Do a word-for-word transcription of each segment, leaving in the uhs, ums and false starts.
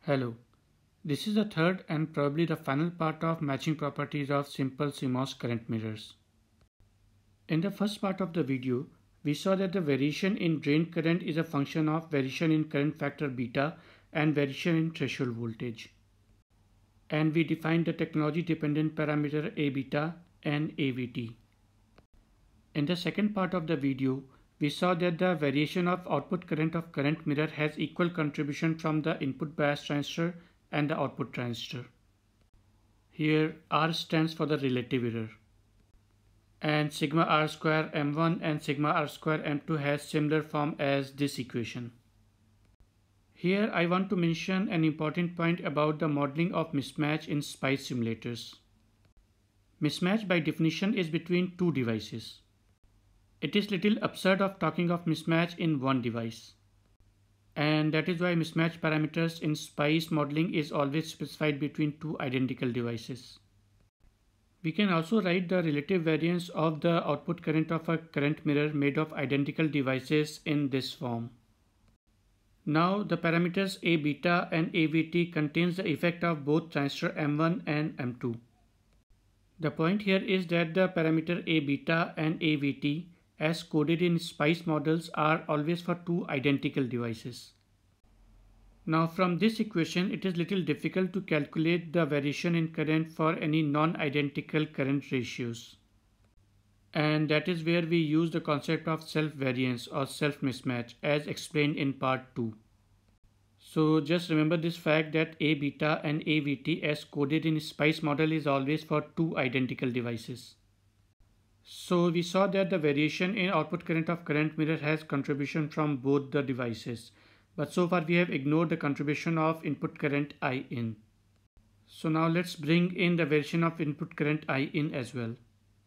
Hello, this is the third and probably the final part of matching properties of simple C M O S current mirrors. In the first part of the video, we saw that the variation in drain current is a function of variation in current factor beta and variation in threshold voltage. And we defined the technology dependent parameter A beta and A V T. In the second part of the video, we saw that the variation of output current of current mirror has equal contribution from the input bias transistor and the output transistor. Here R stands for the relative error. And sigma R square M one and sigma R square M two has similar form as this equation. Here I want to mention an important point about the modeling of mismatch in SPICE simulators. Mismatch by definition is between two devices. It is little absurd of talking of mismatch in one device. And that is why mismatch parameters in SPICE modeling is always specified between two identical devices. We can also write the relative variance of the output current of a current mirror made of identical devices in this form. Now the parameters A beta and A V T contains the effect of both transistor M one and M two. The point here is that the parameter A beta and A V T as coded in SPICE models are always for two identical devices. Now from this equation it is little difficult to calculate the variation in current for any non-identical current ratios. And that is where we use the concept of self-variance or self-mismatch as explained in part two. So just remember this fact that A beta and A V T as coded in SPICE model is always for two identical devices. So we saw that the variation in output current of current mirror has contribution from both the devices. But so far we have ignored the contribution of input current I in. So now let's bring in the variation of input current I in as well.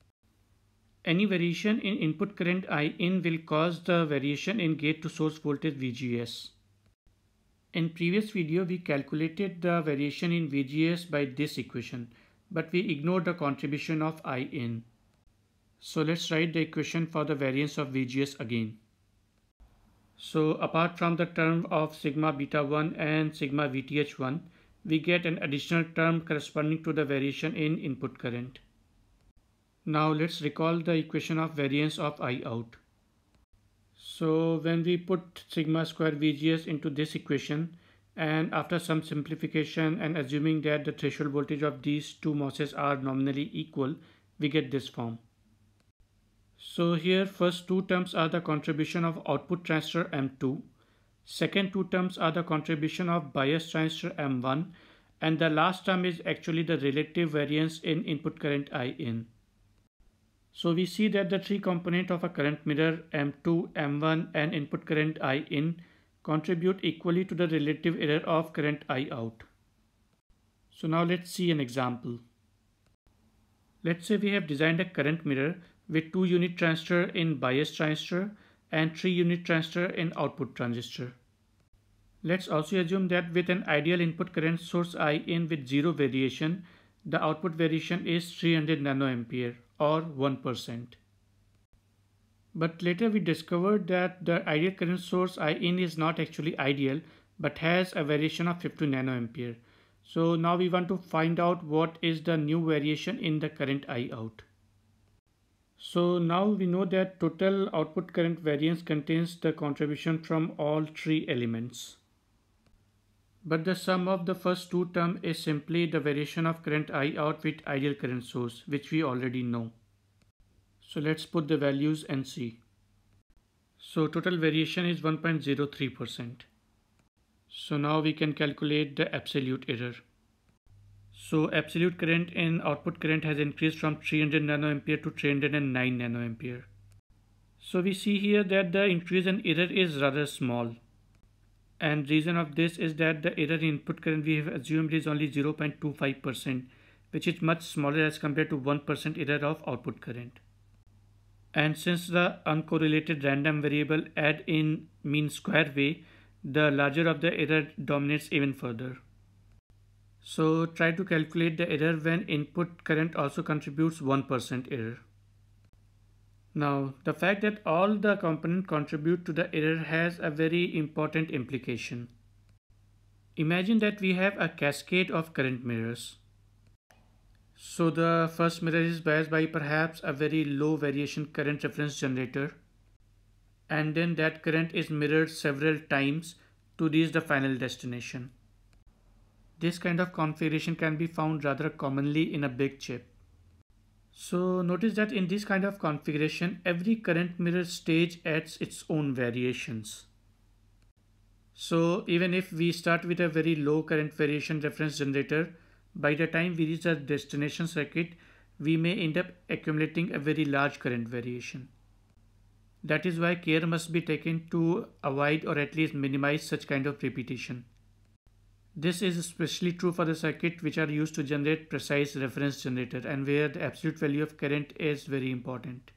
Any variation in input current I in will cause the variation in gate to source voltage V G S. In previous video we calculated the variation in V G S by this equation, but we ignored the contribution of I in. So let's write the equation for the variance of V G S again. So apart from the term of sigma beta one and sigma V T H one, we get an additional term corresponding to the variation in input current. Now let's recall the equation of variance of I out. So when we put sigma square V G S into this equation, and after some simplification and assuming that the threshold voltage of these two M O Ss are nominally equal, we get this form. So here first two terms are the contribution of output transistor M two, second two terms are the contribution of bias transistor M one, and the last term is actually the relative variance in input current I in. So we see that the three components of a current mirror M two, M one and input current I in contribute equally to the relative error of current I out. So now let's see an example. Let's say we have designed a current mirror with two unit transistor in bias transistor and three unit transistor in output transistor. Let's also assume that with an ideal input current source I in with zero variation, the output variation is three hundred nanoampere or one percent. But later we discovered that the ideal current source I in is not actually ideal but has a variation of fifty nanoampere. So now we want to find out what is the new variation in the current I out. So now we know that total output current variance contains the contribution from all three elements. But the sum of the first two terms is simply the variation of current I out with ideal current source, which we already know. So let's put the values and see. So total variation is one point zero three percent. So now we can calculate the absolute error. So absolute current in output current has increased from three hundred nanoampere to three hundred nine nanoampere. So we see here that the increase in error is rather small. And reason of this is that the error in input current we have assumed is only zero point two five percent, which is much smaller as compared to one percent error of output current. And since the uncorrelated random variable add in mean square way, the larger of the error dominates even further. So try to calculate the error when input current also contributes one percent error. Now, the fact that all the components contribute to the error has a very important implication. Imagine that we have a cascade of current mirrors. So the first mirror is biased by perhaps a very low variation current reference generator, and then that current is mirrored several times to reach the final destination. This kind of configuration can be found rather commonly in a big chip. So notice that in this kind of configuration, every current mirror stage adds its own variations. So even if we start with a very low current variation reference generator, by the time we reach the destination circuit, we may end up accumulating a very large current variation. That is why care must be taken to avoid or at least minimize such kind of repetition. This is especially true for the circuit which are used to generate precise reference generator and where the absolute value of current is very important.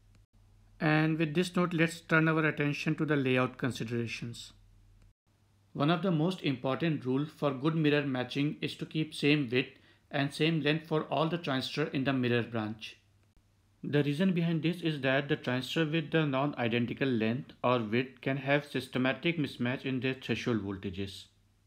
And with this note, let's turn our attention to the layout considerations. One of the most important rules for good mirror matching is to keep same width and same length for all the transistors in the mirror branch. The reason behind this is that the transistor with the non-identical length or width can have systematic mismatch in their threshold voltages.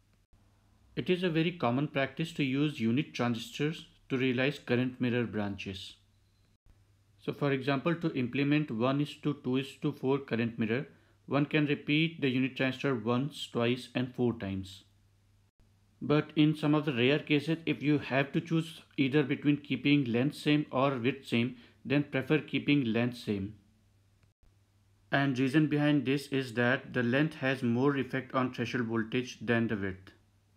It is a very common practice to use unit transistors to realize current mirror branches. So for example, to implement one is to two is to four current mirror, one can repeat the unit transistor once, twice and four times. But in some of the rare cases, if you have to choose either between keeping length same or width same, then prefer keeping length same. And reason behind this is that the length has more effect on threshold voltage than the width.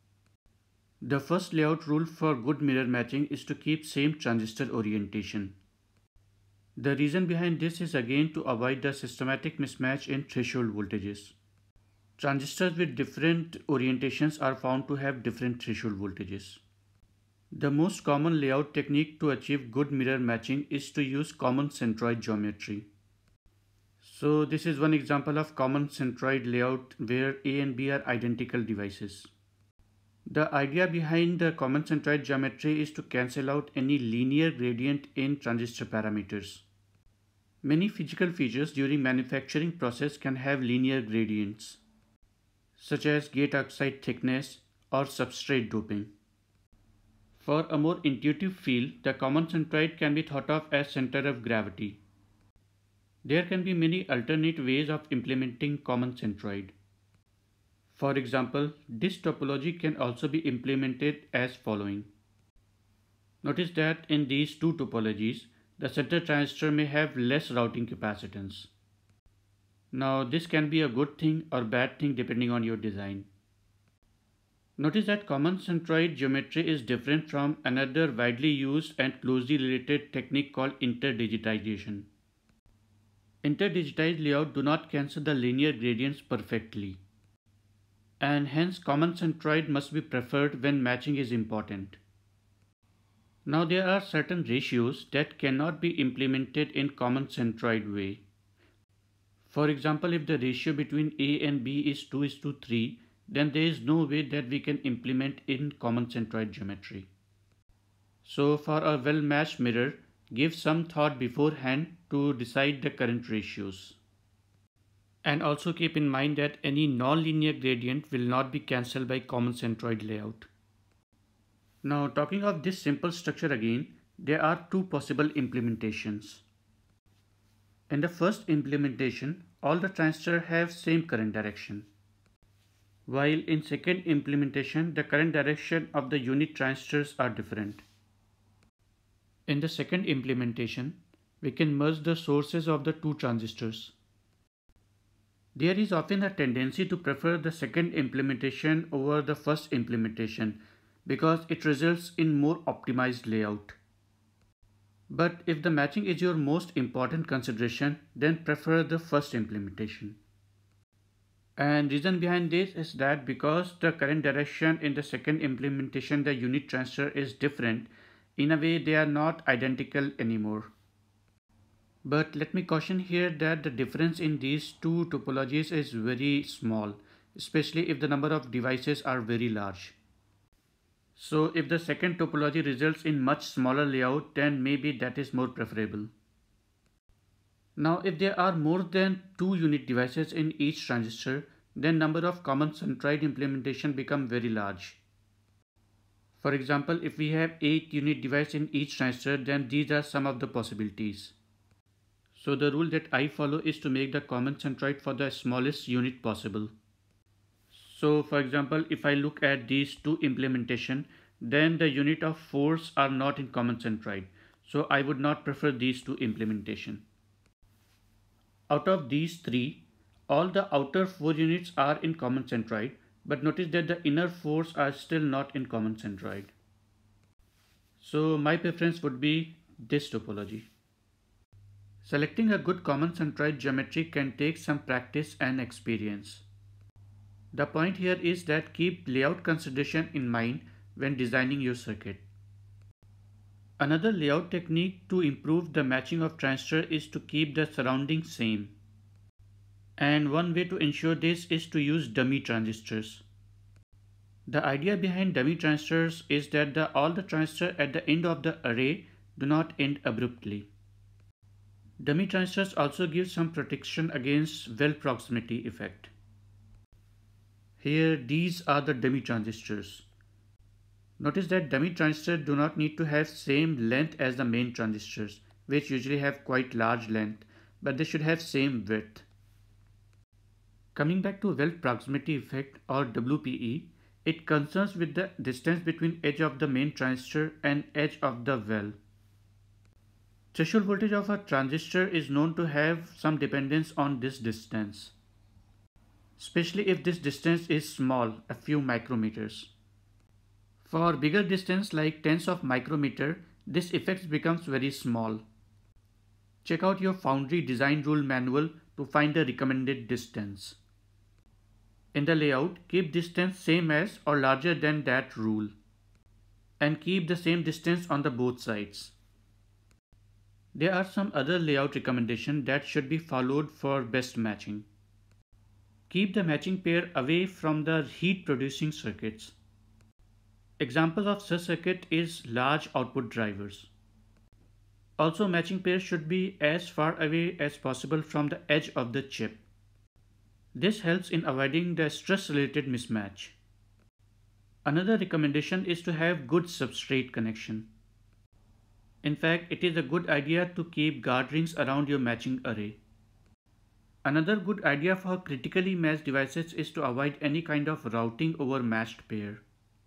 The first layout rule for good mirror matching is to keep same transistor orientation. The reason behind this is again to avoid the systematic mismatch in threshold voltages. Transistors with different orientations are found to have different threshold voltages. The most common layout technique to achieve good mirror matching is to use common centroid geometry. So this is one example of common centroid layout where A and B are identical devices. The idea behind the common centroid geometry is to cancel out any linear gradient in transistor parameters. Many physical features during manufacturing process can have linear gradients, such as gate oxide thickness or substrate doping. For a more intuitive feel, the common centroid can be thought of as center of gravity. There can be many alternate ways of implementing common centroid. For example, this topology can also be implemented as following. Notice that in these two topologies, the center transistor may have less routing capacitance. Now this can be a good thing or bad thing depending on your design. Notice that common centroid geometry is different from another widely used and closely related technique called interdigitization. Interdigitized layout do not cancel the linear gradients perfectly, and hence common centroid must be preferred when matching is important. Now there are certain ratios that cannot be implemented in common centroid way. For example, if the ratio between A and B is two is to three, then there is no way that we can implement in common centroid geometry. So for a well-matched mirror, give some thought beforehand to decide the current ratios. And also keep in mind that any non-linear gradient will not be cancelled by common centroid layout. Now talking of this simple structure again, there are two possible implementations. In the first implementation, all the transistors have same current direction. While in second implementation, the current direction of the unit transistors are different. In the second implementation, we can merge the sources of the two transistors. There is often a tendency to prefer the second implementation over the first implementation because it results in more optimized layout. But if the matching is your most important consideration, then prefer the first implementation. And reason behind this is that because the current direction in the second implementation, the unit transistor is different, in a way they are not identical anymore. But let me caution here that the difference in these two topologies is very small, especially if the number of devices are very large. So if the second topology results in much smaller layout, then maybe that is more preferable. Now if there are more than two unit devices in each transistor, then number of common centroid implementation become very large. For example, if we have eight unit device in each transistor, then these are some of the possibilities. So the rule that I follow is to make the common centroid for the smallest unit possible. So for example, if I look at these two implementation, then the unit of force are not in common centroid. So I would not prefer these two implementation. Out of these three, all the outer four units are in common centroid, but notice that the inner fours are still not in common centroid. So my preference would be this topology. Selecting a good common centroid geometry can take some practice and experience. The point here is that keep layout consideration in mind when designing your circuit. Another layout technique to improve the matching of transistor is to keep the surroundings same. And one way to ensure this is to use dummy transistors. The idea behind dummy transistors is that the, all the transistors at the end of the array do not end abruptly. Dummy transistors also give some protection against well proximity effect. Here these are the dummy transistors. Notice that dummy transistors do not need to have same length as the main transistors, which usually have quite large length, but they should have same width. Coming back to well proximity effect or W P E, it concerns with the distance between edge of the main transistor and edge of the well. Threshold voltage of a transistor is known to have some dependence on this distance, especially if this distance is small, a few micrometers. For bigger distance like tens of micrometer, this effect becomes very small. Check out your foundry design rule manual to find the recommended distance. In the layout, keep distance same as or larger than that rule, and keep the same distance on the both sides. There are some other layout recommendations that should be followed for best matching. Keep the matching pair away from the heat producing circuits. Examples of such circuit is large output drivers. Also, matching pairs should be as far away as possible from the edge of the chip. This helps in avoiding the stress related mismatch. Another recommendation is to have good substrate connection. In fact, it is a good idea to keep guard rings around your matching array. Another good idea for critically matched devices is to avoid any kind of routing over matched pair.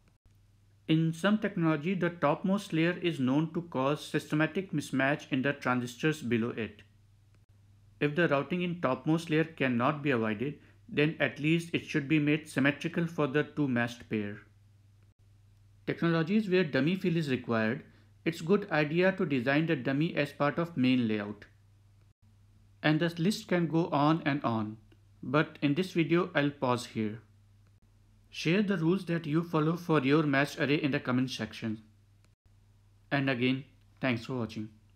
In some technology, the topmost layer is known to cause systematic mismatch in the transistors below it. If the routing in topmost layer cannot be avoided, then at least it should be made symmetrical for the two matched pair. Technologies where dummy fill is required, it's good idea to design the dummy as part of main layout. And the list can go on and on, but in this video I'll pause here. Share the rules that you follow for your matched array in the comment section. And again, thanks for watching.